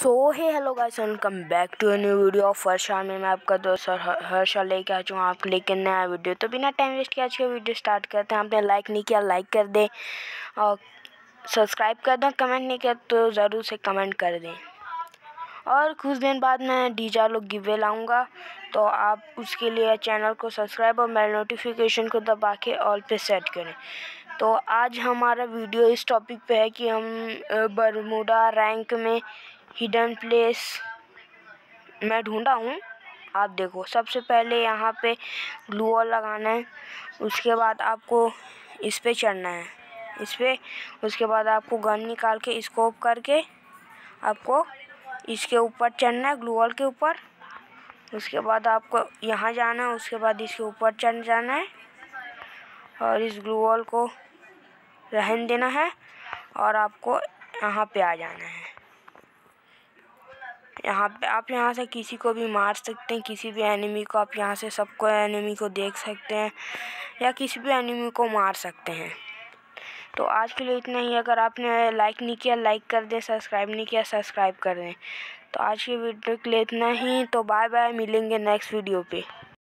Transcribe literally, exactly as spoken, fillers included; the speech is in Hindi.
So hey hello guys, welcome back to a new video of Harsha में मैं आपका दोस्त हर्षा लेके आ चुका हूँ आपके लिए नया वीडियो। तो बिना टाइम वेस्ट किए आज का वीडियो स्टार्ट करते हैं। आपने लाइक नहीं किया लाइक कर दें और सब्सक्राइब कर दें। कमेंट नहीं किया तो ज़रूर से कमेंट कर दें। और कुछ दिन बाद मैं डीजा लोग गिवे लाऊंगा, तो आप उसके लिए चैनल को सब्सक्राइब और बेल नोटिफिकेशन को दबा के ऑल पे सेट करें। तो आज हमारा वीडियो इस टॉपिक पे है कि हम बरमूडा रैंक में हिडन प्लेस मैं ढूंढा हूँ। आप देखो, सबसे पहले यहाँ पे ग्लू वॉल लगाना है, उसके बाद आपको इस पे चढ़ना है, इस पे उसके बाद आपको गन निकाल के स्कोप करके आपको इसके ऊपर चढ़ना है, ग्लू वॉल के ऊपर। उसके बाद आपको यहाँ जाना है, उसके बाद इसके ऊपर चढ़ जाना है और इस ग्लू वॉल को रहने देना है और आपको यहाँ पे आ जाना है। यहाँ पे आप यहाँ से किसी को भी मार सकते हैं, किसी भी एनिमी को। आप यहाँ से सबको एनिमी को देख सकते हैं या किसी भी एनिमी को मार सकते हैं। तो आज के लिए इतना ही। अगर आपने लाइक नहीं किया लाइक कर दें, सब्सक्राइब नहीं किया सब्सक्राइब कर दें। तो आज की वीडियो के लिए इतना ही। तो बाय बाय, मिलेंगे नेक्स्ट वीडियो पे।